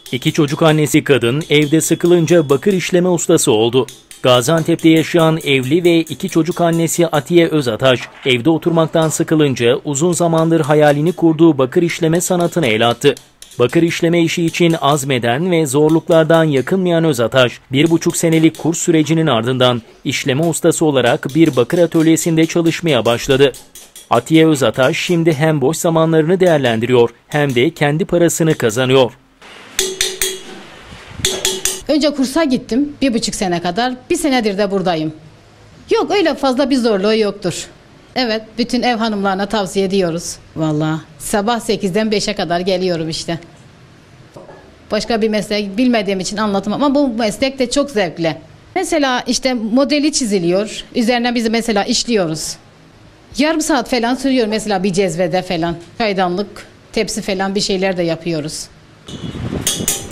İki çocuk annesi kadın evde sıkılınca bakır işleme ustası oldu. Gaziantep'te yaşayan evli ve iki çocuk annesi Atiye Özataş, evde oturmaktan sıkılınca uzun zamandır hayalini kurduğu bakır işleme sanatına el attı. Bakır işleme işi için azmeden ve zorluklardan yakınmayan Özataş, 1,5 senelik kurs sürecinin ardından işleme ustası olarak bir bakır atölyesinde çalışmaya başladı. Atiye Özataş şimdi hem boş zamanlarını değerlendiriyor hem de kendi parasını kazanıyor. Önce kursa gittim 1,5 sene kadar. 1 senedir de buradayım. Yok, öyle fazla bir zorluğu yoktur. Evet, bütün ev hanımlarına tavsiye ediyoruz. Vallahi sabah 8'den 5'e kadar geliyorum işte. Başka bir meslek bilmediğim için anlatamam ama bu meslek de çok zevkli. Mesela işte modeli çiziliyor. Üzerine biz mesela işliyoruz. Yarım saat falan sürüyor mesela bir cezvede falan. Çaydanlık, tepsi falan bir şeyler de yapıyoruz.